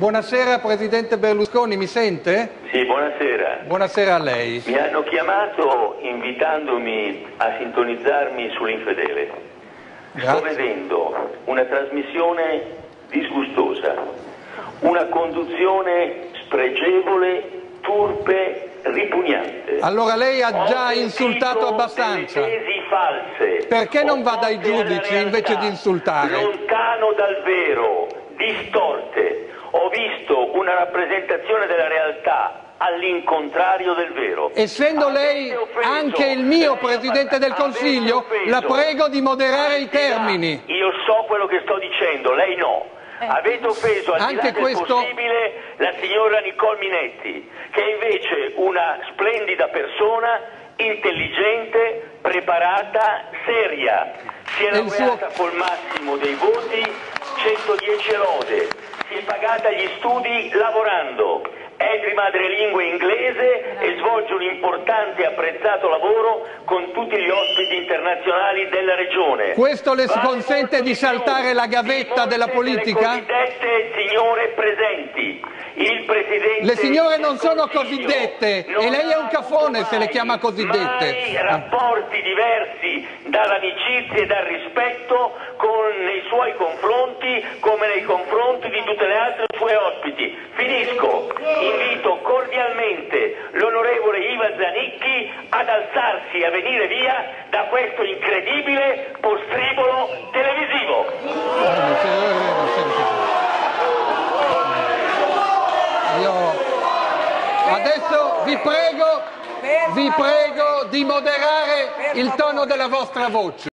Buonasera Presidente Berlusconi, mi sente? Sì, buonasera. Buonasera a lei. Mi hanno chiamato invitandomi a sintonizzarmi sull'Infedele. Sto vedendo una trasmissione disgustosa, una conduzione spregevole, turpe, ripugnante. Allora lei ha già insultato abbastanza. Tesi false. Perché non va dai giudici invece di insultare? Lontano dal vero, distorte. Ho visto una rappresentazione della realtà all'incontrario del vero. Essendo lei anche il mio Presidente del Consiglio, la prego di moderare i termini. Io so quello che sto dicendo, lei no. Avete offeso al di là del possibile la signora Nicole Minetti, che è invece una splendida persona, intelligente, preparata, seria. Si è laureata col massimo dei voti, 110 lode. Si è pagata gli studi lavorando, è di madrelingua inglese e svolge un importante e apprezzato lavoro con tutti gli ospiti internazionali della regione. Questo le consente di saltare la gavetta della politica? Le cosiddette signore presenti. Il Presidente le signore non sono cosiddette e lei è un cafone se le chiama cosiddette. Mai rapporti diversi dall'amicizia e dal rispetto nei suoi confronti come nei confronti di tutte le altre sue ospiti. Finisco. Invito cordialmente l'onorevole Iva Zanicchi ad alzarsi e a venire via da questo incredibile postribolo televisivo. Adesso vi prego di moderare il tono della vostra voce.